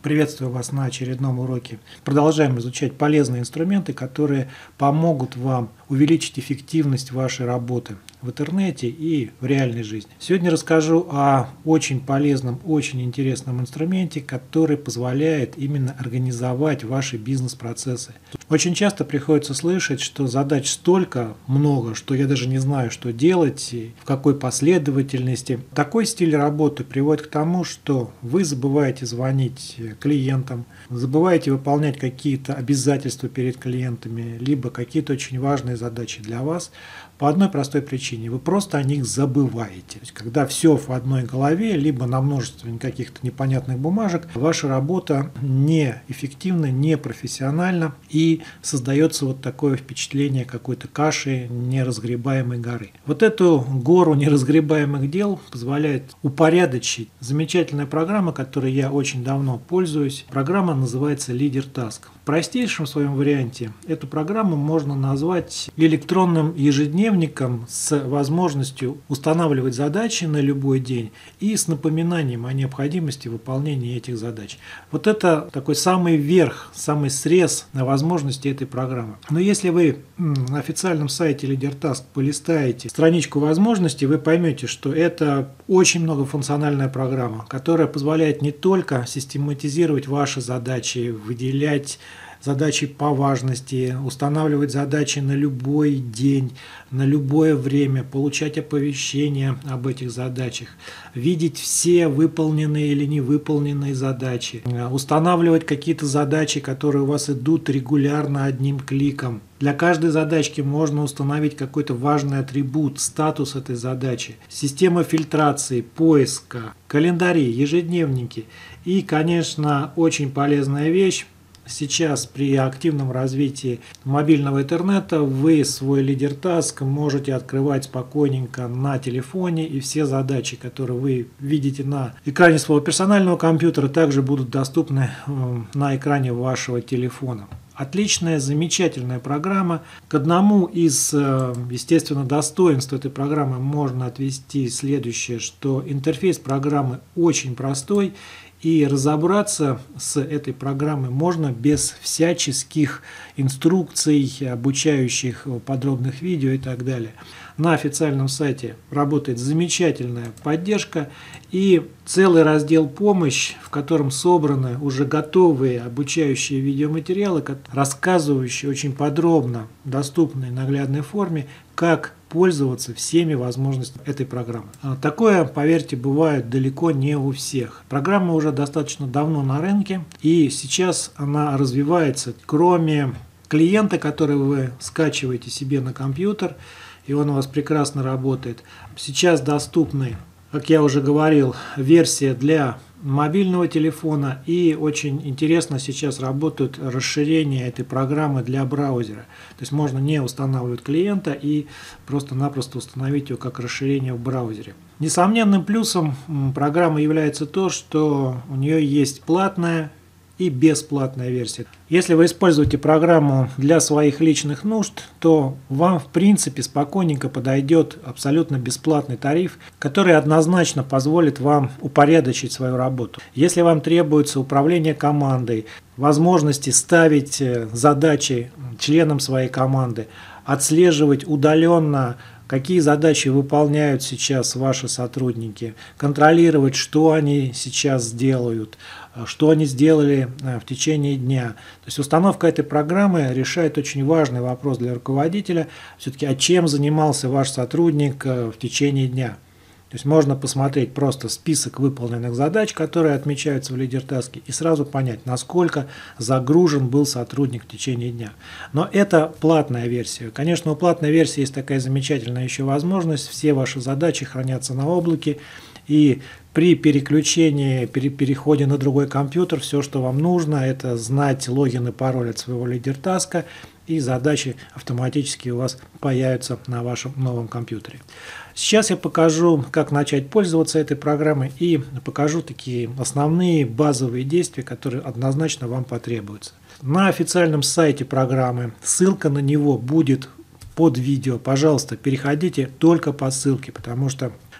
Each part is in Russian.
Приветствую вас на очередном уроке. Продолжаем изучать полезные инструменты, которые помогут вам увеличить эффективность вашей работы в интернете и в реальной жизни. Сегодня расскажу о очень полезном, очень интересном инструменте, который позволяет именно организовать ваши бизнес-процессы. Очень часто приходится слышать, что задач столько много, что я даже не знаю, что делать и в какой последовательности. Такой стиль работы приводит к тому, что вы забываете звонить клиентам, забываете выполнять какие-то обязательства перед клиентами, либо какие-то очень важные задачи для вас по одной простой причине. Вы просто о них забываете. То есть, когда все в одной голове, либо на множестве каких-то непонятных бумажек, ваша работа неэффективна, непрофессиональна и создается вот такое впечатление какой-то каши, неразгребаемой горы. Вот эту гору неразгребаемых дел позволяет упорядочить замечательная программа, которой я очень давно пользуюсь. Программа называется LeaderTask. В простейшем своем варианте эту программу можно назвать электронным ежедневником с возможностью устанавливать задачи на любой день и с напоминанием о необходимости выполнения этих задач. Вот это такой самый верх, самый срез на возможности этой программы. Но если вы на официальном сайте LeaderTask полистаете страничку возможностей, вы поймете, что это очень многофункциональная программа, которая позволяет не только систематизировать ваши задачи, выделять задачи по важности, устанавливать задачи на любой день, на любое время, получать оповещения об этих задачах, видеть все выполненные или невыполненные задачи, устанавливать какие-то задачи, которые у вас идут регулярно одним кликом. Для каждой задачки можно установить какой-то важный атрибут, статус этой задачи, система фильтрации, поиска, календари, ежедневники и, конечно, очень полезная вещь. Сейчас при активном развитии мобильного интернета вы свой LeaderTask можете открывать спокойненько на телефоне, и все задачи, которые вы видите на экране своего персонального компьютера, также будут доступны на экране вашего телефона. Отличная, замечательная программа. К одному из, естественно, достоинств этой программы можно отвести следующее, что интерфейс программы очень простой, и разобраться с этой программой можно без всяческих инструкций, обучающих подробных видео и так далее. На официальном сайте работает замечательная поддержка и целый раздел «Помощь», в котором собраны уже готовые обучающие видеоматериалы, рассказывающие очень подробно, в доступной наглядной форме, как пользоваться всеми возможностями этой программы. Такое, поверьте, бывает далеко не у всех. Программа уже достаточно давно на рынке, и сейчас она развивается. Кроме клиента, который вы скачиваете себе на компьютер, и он у вас прекрасно работает, сейчас доступны, как я уже говорил, версия для мобильного телефона, и очень интересно сейчас работают расширения этой программы для браузера. То есть можно не устанавливать клиента и просто-напросто установить ее как расширение в браузере. Несомненным плюсом программы является то, что у нее есть платная и бесплатная версия. Если вы используете программу для своих личных нужд, то вам в принципе спокойненько подойдет абсолютно бесплатный тариф, который однозначно позволит вам упорядочить свою работу. Если вам требуется управление командой, возможности ставить задачи членам своей команды, отслеживать удаленно, какие задачи выполняют сейчас ваши сотрудники, контролировать, что они сейчас делают, что они сделали в течение дня. То есть установка этой программы решает очень важный вопрос для руководителя, все-таки, а чем занимался ваш сотрудник в течение дня. То есть можно посмотреть просто список выполненных задач, которые отмечаются в LeaderTask, и сразу понять, насколько загружен был сотрудник в течение дня. Но это платная версия. Конечно, у платной версии есть такая замечательная еще возможность. Все ваши задачи хранятся на облаке, и при переключении, переходе на другой компьютер, все, что вам нужно, это знать логин и пароль от своего LeaderTask, и задачи автоматически у вас появятся на вашем новом компьютере. Сейчас я покажу, как начать пользоваться этой программой, и покажу такие основные базовые действия, которые однозначно вам потребуются. На официальном сайте программы, ссылка на него будет под видео. Пожалуйста, переходите только по ссылке, потому что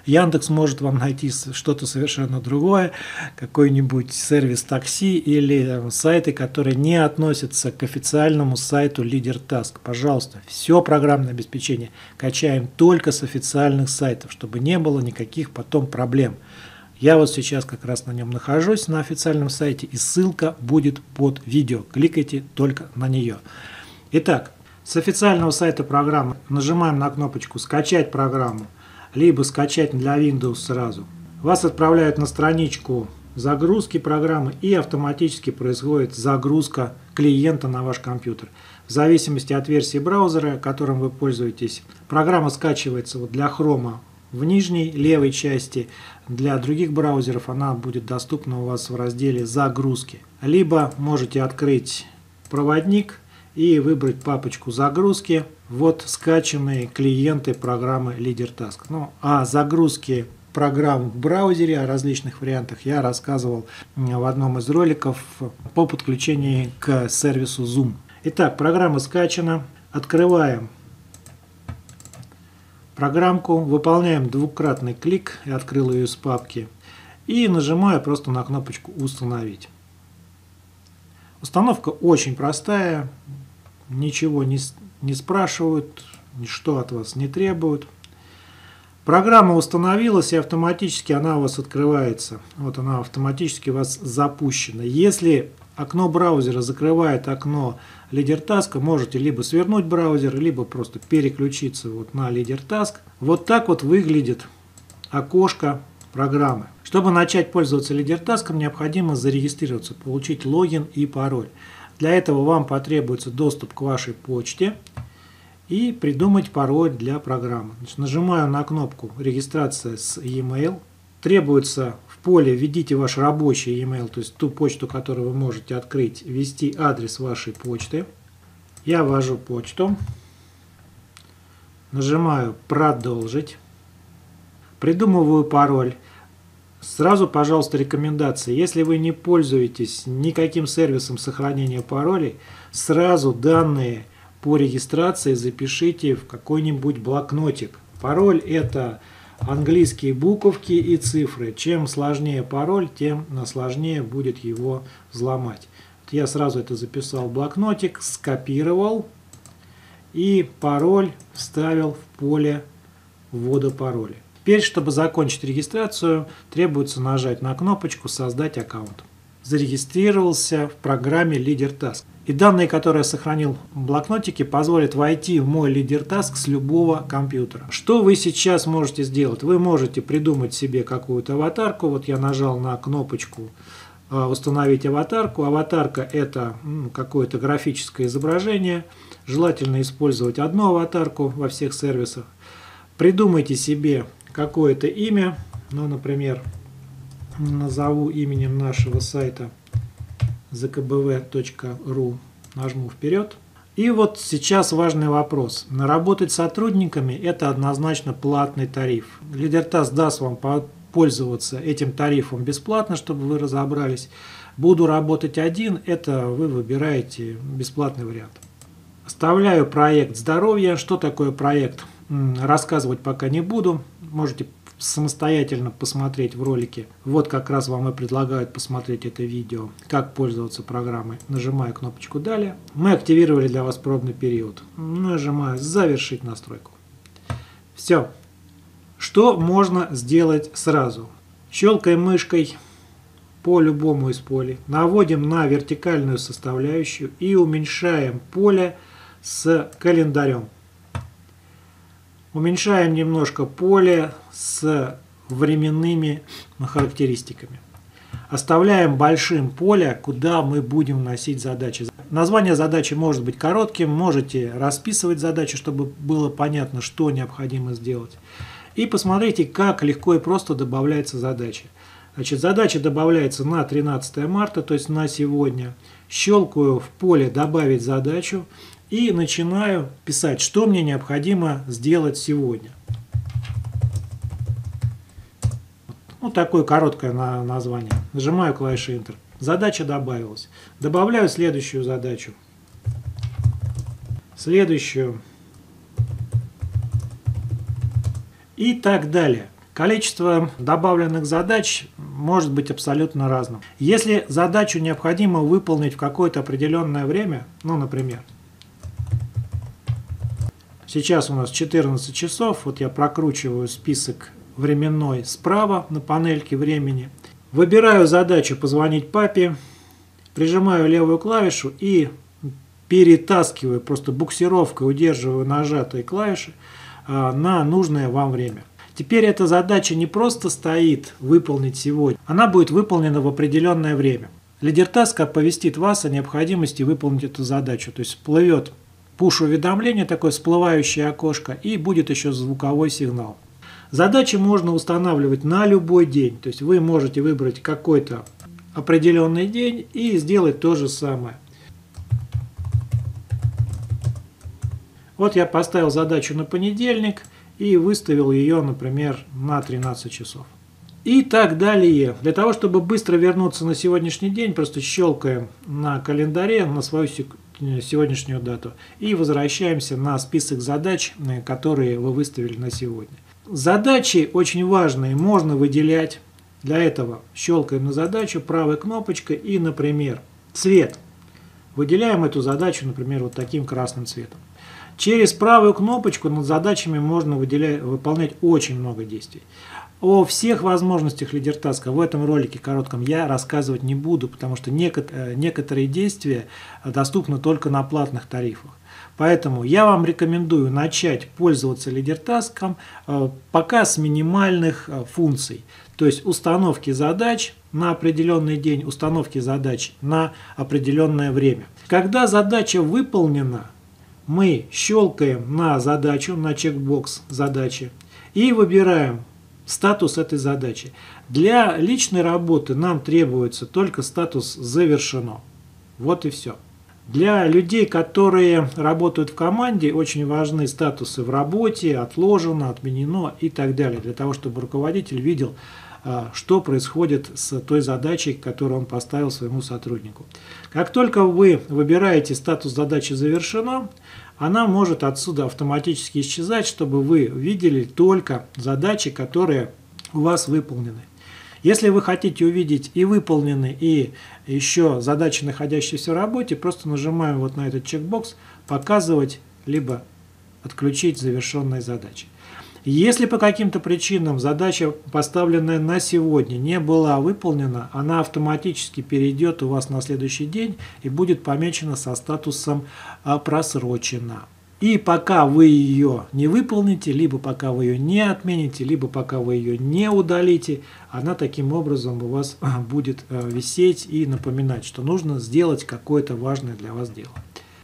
Яндекс может вам найти что-то совершенно другое, какой-нибудь сервис такси или сайты, которые не относятся к официальному сайту LeaderTask. Пожалуйста, все программное обеспечение качаем только с официальных сайтов, чтобы не было никаких потом проблем. Я вот сейчас как раз на нем нахожусь, на официальном сайте, и ссылка будет под видео. Кликайте только на нее. Итак, с официального сайта программы нажимаем на кнопочку «Скачать программу», либо «Скачать для Windows» сразу. Вас отправляют на страничку загрузки программы, и автоматически происходит загрузка клиента на ваш компьютер. В зависимости от версии браузера, которым вы пользуетесь, программа скачивается вот для Chrome в нижней левой части. Для других браузеров она будет доступна у вас в разделе «Загрузки». Либо можете открыть проводник и выбрать папочку «Загрузки». Вот скачанные клиенты программы LeaderTask. Ну, о загрузке программ в браузере, о различных вариантах я рассказывал в одном из роликов по подключению к сервису Zoom. Итак, программа скачана. Открываем программку, выполняем двукратный клик, я открыл ее из папки, и нажимаю просто на кнопочку «Установить». Установка очень простая, ничего не спрашивают, ничто от вас не требуют. Программа установилась, и автоматически она у вас открывается. Вот она автоматически у вас запущена. Если окно браузера закрывает окно LeaderTask, можете либо свернуть браузер, либо просто переключиться вот на LeaderTask. Вот так вот выглядит окошко программы. Чтобы начать пользоваться LeaderTask, необходимо зарегистрироваться, получить логин и пароль. Для этого вам потребуется доступ к вашей почте и придумать пароль для программы. Значит, нажимаю на кнопку «Регистрация с e-mail». Требуется в поле «Введите ваш рабочий e-mail», то есть ту почту, которую вы можете открыть, ввести адрес вашей почты. Я ввожу почту, нажимаю «Продолжить», придумываю пароль. Сразу, пожалуйста, рекомендация: если вы не пользуетесь никаким сервисом сохранения паролей, сразу данные по регистрации запишите в какой-нибудь блокнотик. Пароль – это английские буковки и цифры. Чем сложнее пароль, тем сложнее будет его взломать. Вот я сразу это записал в блокнотик, скопировал и пароль вставил в поле ввода пароля. Теперь, чтобы закончить регистрацию, требуется нажать на кнопочку «Создать аккаунт». Зарегистрировался в программе LeaderTask. И данные, которые я сохранил в блокнотике, позволят войти в мой LeaderTask с любого компьютера. Что вы сейчас можете сделать? Вы можете придумать себе какую-то аватарку. Вот я нажал на кнопочку «Установить аватарку». Аватарка – это какое-то графическое изображение. Желательно использовать одну аватарку во всех сервисах. Придумайте себе какое-то имя. Ну, например, назову именем нашего сайта zkbv.ru, нажму «Вперед». И вот сейчас важный вопрос. Работать с сотрудниками – это однозначно платный тариф. LeaderTask даст вам пользоваться этим тарифом бесплатно, чтобы вы разобрались. Буду работать один – это вы выбираете бесплатный вариант. Оставляю проект здоровья. Что такое проект? Рассказывать пока не буду. Можете самостоятельно посмотреть в ролике. Вот как раз вам и предлагают посмотреть это видео, как пользоваться программой. Нажимаю кнопочку «Далее». Мы активировали для вас пробный период. Нажимаю «Завершить настройку». Все. Что можно сделать сразу? Щелкаем мышкой по любому из полей. Наводим на вертикальную составляющую и уменьшаем поле с календарем. Уменьшаем немножко поле с временными характеристиками. Оставляем большим поле, куда мы будем вносить задачи. Название задачи может быть коротким, можете расписывать задачу, чтобы было понятно, что необходимо сделать. И посмотрите, как легко и просто добавляется задача. Значит, задача добавляется на 13 марта, то есть на сегодня. Щелкаю в поле «Добавить задачу» и начинаю писать, что мне необходимо сделать сегодня. Вот такое короткое название. Нажимаю клавишу Enter. Задача добавилась. Добавляю следующую задачу. Следующую. И так далее. Количество добавленных задач может быть абсолютно разным. Если задачу необходимо выполнить в какое-то определенное время, ну, например, сейчас у нас 14 часов, вот я прокручиваю список временной справа на панельке времени, выбираю задачу «Позвонить папе», прижимаю левую клавишу и перетаскиваю, просто буксировкой удерживаю нажатые клавиши на нужное вам время. Теперь эта задача не просто стоит выполнить сегодня, она будет выполнена в определенное время. LeaderTask оповестит вас о необходимости выполнить эту задачу, то есть всплывет пуш-уведомление, такое всплывающее окошко, и будет еще звуковой сигнал. Задачи можно устанавливать на любой день, то есть вы можете выбрать какой-то определенный день и сделать то же самое. Вот я поставил задачу на понедельник и выставил ее, например, на 13 часов. И так далее. Для того, чтобы быстро вернуться на сегодняшний день, просто щелкаем на календаре на свою сегодняшнюю дату и возвращаемся на список задач, которые вы выставили на сегодня. Задачи очень важные, можно выделять. Для этого щелкаем на задачу правой кнопочкой и, например, цвет. Выделяем эту задачу, например, вот таким красным цветом. Через правую кнопочку над задачами можно выполнять очень много действий. О всех возможностях LeaderTask в этом ролике коротком я рассказывать не буду, потому что некоторые действия доступны только на платных тарифах. Поэтому я вам рекомендую начать пользоваться LeaderTask пока с минимальных функций. То есть установки задач на определенный день, установки задач на определенное время. Когда задача выполнена, мы щелкаем на задачу, на чекбокс задачи и выбираем статус этой задачи. Для личной работы нам требуется только статус «Завершено». Вот и все. Для людей, которые работают в команде, очень важны статусы «В работе», «Отложено», «Отменено» и так далее, для того, чтобы руководитель видел, что происходит с той задачей, которую он поставил своему сотруднику. Как только вы выбираете статус задачи «Завершено», она может отсюда автоматически исчезать, чтобы вы видели только задачи, которые у вас выполнены. Если вы хотите увидеть и выполнены, и еще задачи, находящиеся в работе, просто нажимаем вот на этот чекбокс «Показывать» либо «Отключить завершенные задачи». Если по каким-то причинам задача, поставленная на сегодня, не была выполнена, она автоматически перейдет у вас на следующий день и будет помечена со статусом «Просрочена». И пока вы ее не выполните, либо пока вы ее не отмените, либо пока вы ее не удалите, она таким образом у вас будет висеть и напоминать, что нужно сделать какое-то важное для вас дело.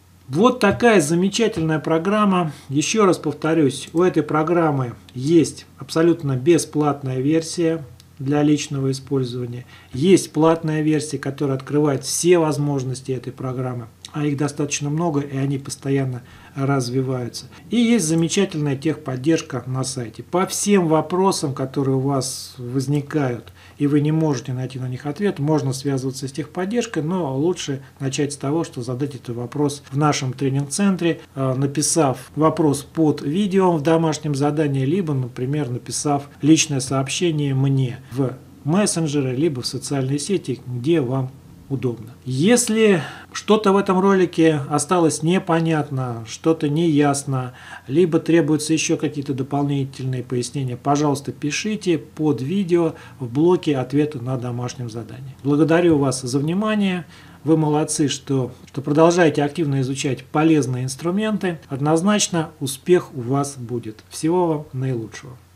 Вот такая замечательная программа. Еще раз повторюсь, у этой программы есть абсолютно бесплатная версия для личного использования. Есть платная версия, которая открывает все возможности этой программы. А их достаточно много, и они постоянно развиваются. И есть замечательная техподдержка на сайте. По всем вопросам, которые у вас возникают, и вы не можете найти на них ответ, можно связываться с техподдержкой, но лучше начать с того, что задать этот вопрос в нашем тренинг-центре, написав вопрос под видео в домашнем задании, либо, например, написав личное сообщение мне в мессенджеры, либо в социальные сети, где вам удобно. Если что-то в этом ролике осталось непонятно, что-то неясно, либо требуются еще какие-то дополнительные пояснения, пожалуйста, пишите под видео в блоке «Ответы на домашнем задании». Благодарю вас за внимание. Вы молодцы, что продолжаете активно изучать полезные инструменты. Однозначно успех у вас будет. Всего вам наилучшего.